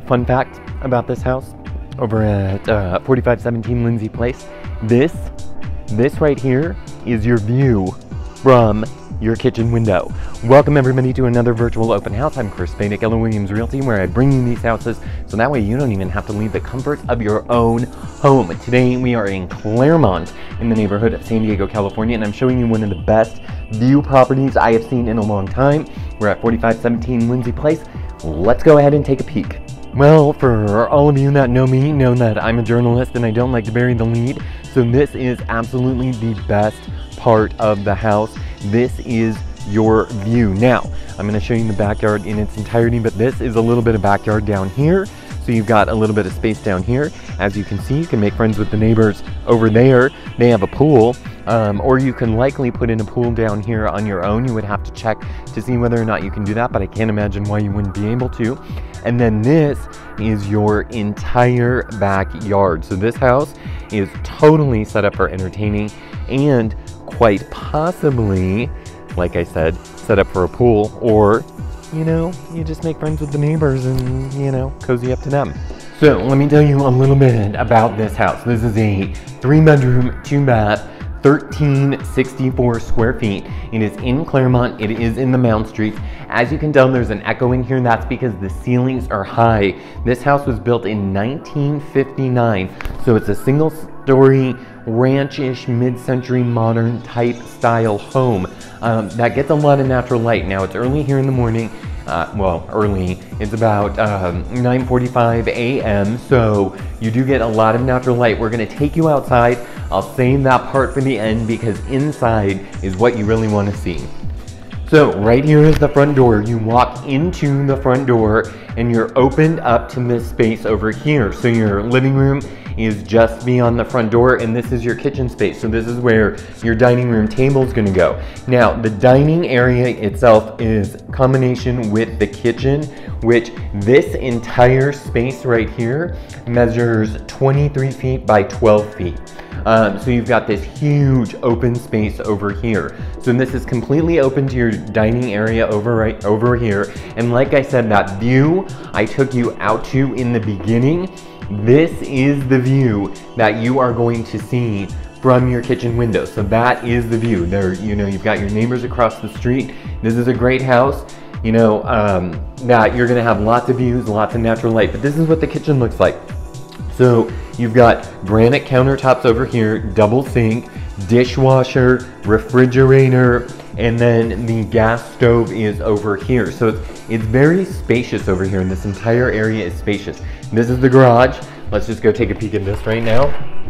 fun fact about this house over at 4517 Lindsay Place. This right here is your view from your kitchen window. Welcome everybody to another virtual open house. I'm Chris Spain at Keller Williams Realty, where I bring you these houses so that way you don't even have to leave the comfort of your own home. Today we are in Claremont in the neighborhood of San Diego, California, and I'm showing you one of the best view properties I have seen in a long time. We're at 4517 Lindsay Place. Let's go ahead and take a peek. Well, for all of you that know me, know that I'm a journalist and I don't like to bury the lead. So this is absolutely the best part of the house. This is your view. Now, I'm going to show you the backyard in its entirety, but this is a little bit of backyard down here. So you've got a little bit of space down here. As you can see, you can make friends with the neighbors over there. They have a pool, or you can likely put in a pool down here on your own. You would have to check to see whether or not you can do that, but I can't imagine why you wouldn't be able to. And then this is your entire backyard. So this house is totally set up for entertaining and quite possibly, like I said, set up for a pool, or you know, you just make friends with the neighbors and, you know, cozy up to them. So let me tell you a little bit about this house. This is a 3-bedroom, 2-bath, 1364 square feet. It is in Claremont. It is in the Mound Street. As you can tell, there's an echo in here. That's because the ceilings are high. This house was built in 1959, so it's a single-story, ranch-ish, mid-century modern type style home that gets a lot of natural light. Now, it's early here in the morning. Well, early. It's about 9:45 a.m. So you do get a lot of natural light. We're going to take you outside. I'll save that part for the end because inside is what you really want to see. So right here is the front door. You walk into the front door and you're opened up to this space over here. So your living room is just beyond the front door, and this is your kitchen space. So this is where your dining room table is going to go. Now, the dining area itself is combination with the kitchen, which this entire space right here measures 23 feet by 12 feet. So you've got this huge open space over here. So this is completely open to your dining area over here. And like I said, that view I took you out to in the beginning, this is the view that you are going to see from your kitchen window. So that is the view. There, you know, you've got your neighbors across the street. This is a great house, you know, that you're gonna have lots of views, lots of natural light, but this is what the kitchen looks like. So you've got granite countertops over here, double sink, dishwasher, refrigerator, and then the gas stove is over here. So it's very spacious over here, and this entire area is spacious. This is the garage. Let's just go take a peek at this right now.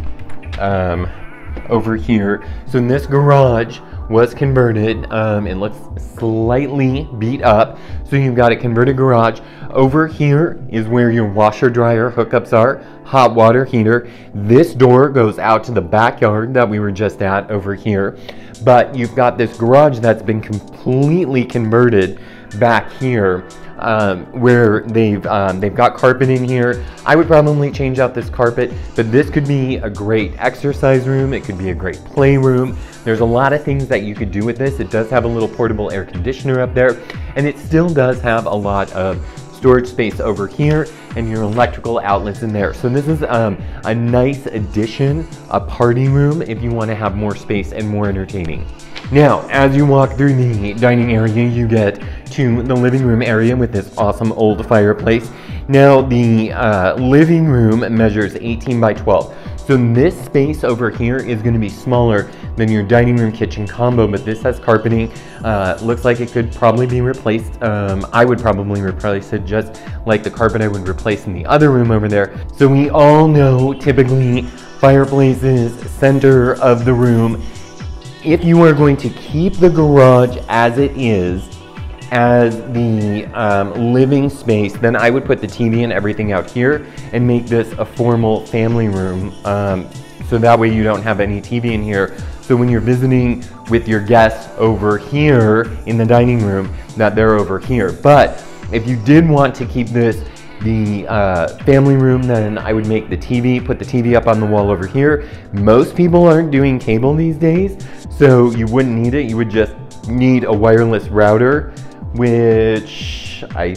Over here. So in this garage was converted. It looks slightly beat up. So you've got a converted garage. Over here is where your washer dryer hookups are, hot water heater. This door goes out to the backyard that we were just at over here. But you've got this garage that's been completely converted back here, where they've got carpet in here. I would probably change out this carpet, but this could be a great exercise room. It could be a great playroom. There's a lot of things that you could do with this. It does have a little portable air conditioner up there, and it still does have a lot of storage space over here and your electrical outlets in there. So this is a nice addition, a party room if you want to have more space and more entertaining. Now, as you walk through the dining area, you get to the living room area with this awesome old fireplace. Now, the living room measures 18 by 12. So this space over here is going to be smaller than your dining room kitchen combo, but this has carpeting. Looks like it could probably be replaced. I would probably replace it just like the carpet I would replace in the other room over there. So we all know typically fireplaces, center of the room. If you are going to keep the garage as it is, as the living space, then I would put the TV and everything out here and make this a formal family room. So that way you don't have any TV in here. So when you're visiting with your guests over here in the dining room, that they're over here. But if you did want to keep this the family room, then I would make the TV, put the TV up on the wall over here. Most people aren't doing cable these days, so you wouldn't need it. You would just need a wireless router, which I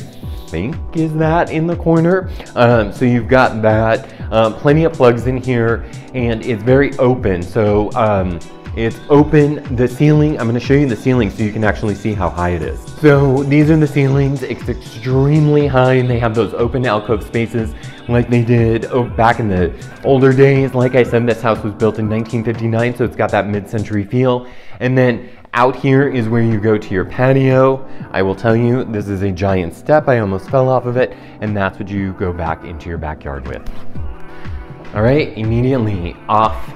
think is that in the corner. So you've got that, plenty of plugs in here, and it's very open. So it's open. The ceiling, I'm going to show you the ceiling so you can actually see how high it is. So these are the ceilings. It's extremely high, and they have those open alcove spaces like they did back in the older days. Like I said, this house was built in 1959, so it's got that mid-century feel. And then out here is where you go to your patio. I will tell you, this is a giant step. I almost fell off of it, and that's what you go back into your backyard with. All right, immediately off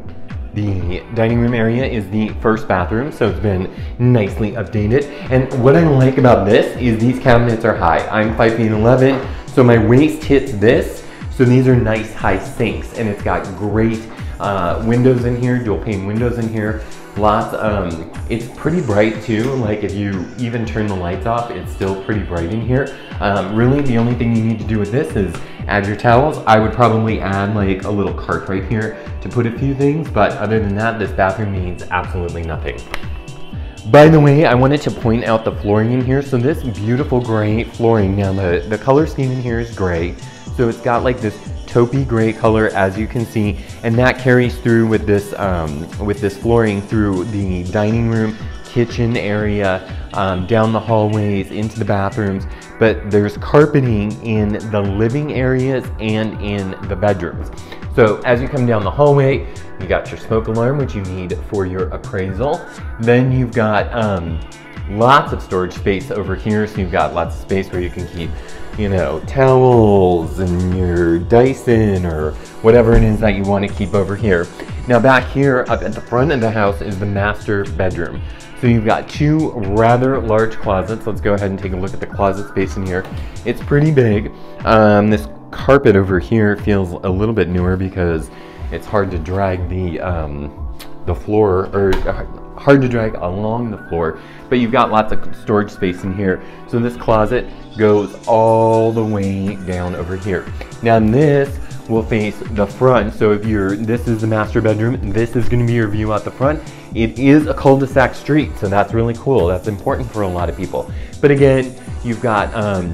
the dining room area is the first bathroom, so it's been nicely updated. And what I like about this is these cabinets are high. I'm 5'11", so my waist hits this. So these are nice high sinks, and it's got great windows in here, dual pane windows in here. Lots, it's pretty bright too. Like if you even turn the lights off, it's still pretty bright in here. Really the only thing you need to do with this is add your towels. I would probably add like a little cart right here to put a few things, but other than that, this bathroom needs absolutely nothing. By the way, I wanted to point out the flooring in here. So this beautiful gray flooring, now the color scheme in here is gray. So it's got like this taupey gray color, as you can see, and that carries through with this flooring through the dining room, kitchen area, down the hallways, into the bathrooms. But there's carpeting in the living areas and in the bedrooms. So as you come down the hallway, you got your smoke alarm, which you need for your appraisal. Then you've got lots of storage space over here. So you've got lots of space where you can keep, you know, towels and your Dyson or whatever it is that you want to keep over here. Now back here up at the front of the house is the master bedroom. So you've got two rather large closets. Let's go ahead and take a look at the closet space in here. It's pretty big. This carpet over here feels a little bit newer because it's hard to drag the floor, or hard to drag along the floor, but you've got lots of storage space in here. So this closet goes all the way down over here. Now this will face the front. So if this is the master bedroom, this is going to be your view out the front. It is a cul-de-sac street, so that's really cool. That's important for a lot of people. But again, you've got,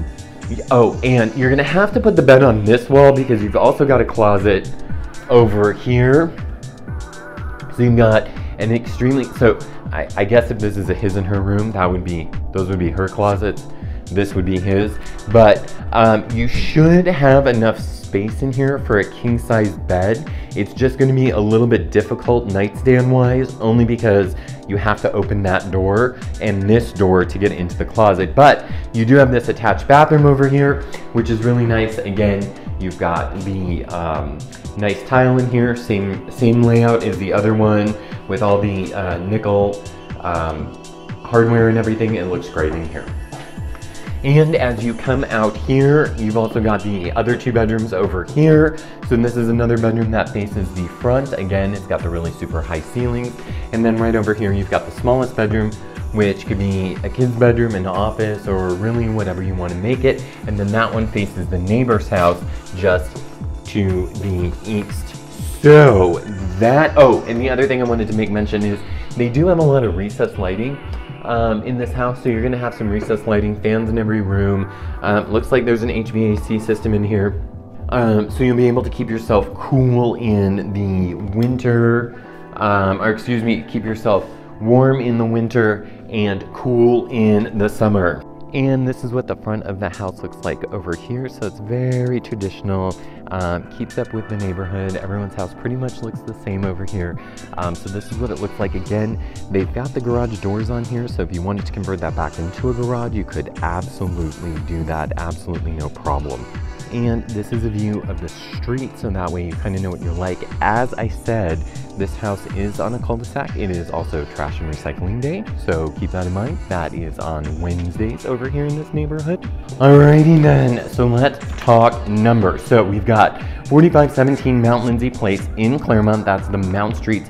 oh, and you're gonna have to put the bed on this wall because you've also got a closet over here. So you've got an extremely, so I guess if this is a his and her room, those would be her closets. This would be his, but you should have enough space in here for a king-size bed. It's just going to be a little bit difficult nightstand-wise, only because you have to open that door and this door to get into the closet. But you do have this attached bathroom over here, which is really nice. Again, you've got the nice tile in here, same layout as the other one with all the nickel hardware and everything. It looks great in here. And as you come out here, you've also got the other two bedrooms over here. So this is another bedroom that faces the front. Again, it's got the really super high ceilings. And then right over here, you've got the smallest bedroom, which could be a kid's bedroom, an office, or really whatever you want to make it. And then that one faces the neighbor's house just to the east. So that, oh, and the other thing I wanted to make mention is they do have a lot of recessed lighting in this house, so you're gonna have some recessed lighting, fans in every room. Looks like there's an HVAC system in here, so you'll be able to keep yourself cool in the winter, or excuse me, keep yourself warm in the winter and cool in the summer. And this is what the front of the house looks like over here. So it's very traditional, keeps up with the neighborhood. Everyone's house pretty much looks the same over here. So this is what it looks like. Again, they've got the garage doors on here. So if you wanted to convert that back into a garage, you could absolutely do that. Absolutely no problem. And this is a view of the street, so that way you kind of know what you're like. As I said, this house is on a cul-de-sac. It is also trash and recycling day, so keep that in mind. That is on Wednesdays over here in this neighborhood. Alrighty then, so let's talk numbers. So we've got 4517 Mount Lindsay Place in Claremont. That's the Mount Street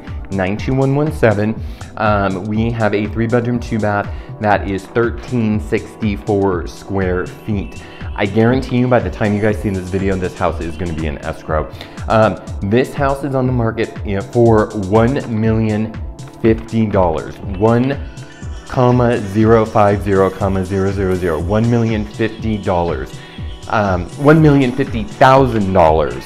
92117. We have a 3-bedroom, 2-bath. That is 1364 square feet. I guarantee you by the time you guys see this video, this house is going to be in escrow. This house is on the market for $1,050,000. One comma 050 comma 000, $1,050,000, $1,050,000.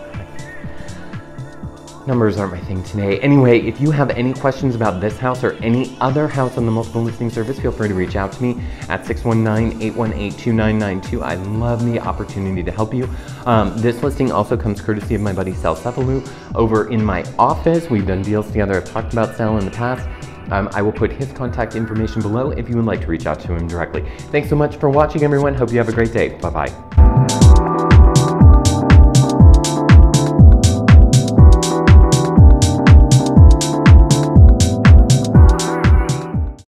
Numbers aren't my thing today. Anyway, if you have any questions about this house or any other house on the multiple listing service, feel free to reach out to me at 619-818-2992. I love the opportunity to help you. This listing also comes courtesy of my buddy Sal Cefalu over in my office. We've done deals together. I've talked about Sal in the past. I will put his contact information below if you would like to reach out to him directly. Thanks so much for watching, everyone. Hope you have a great day. Bye-bye.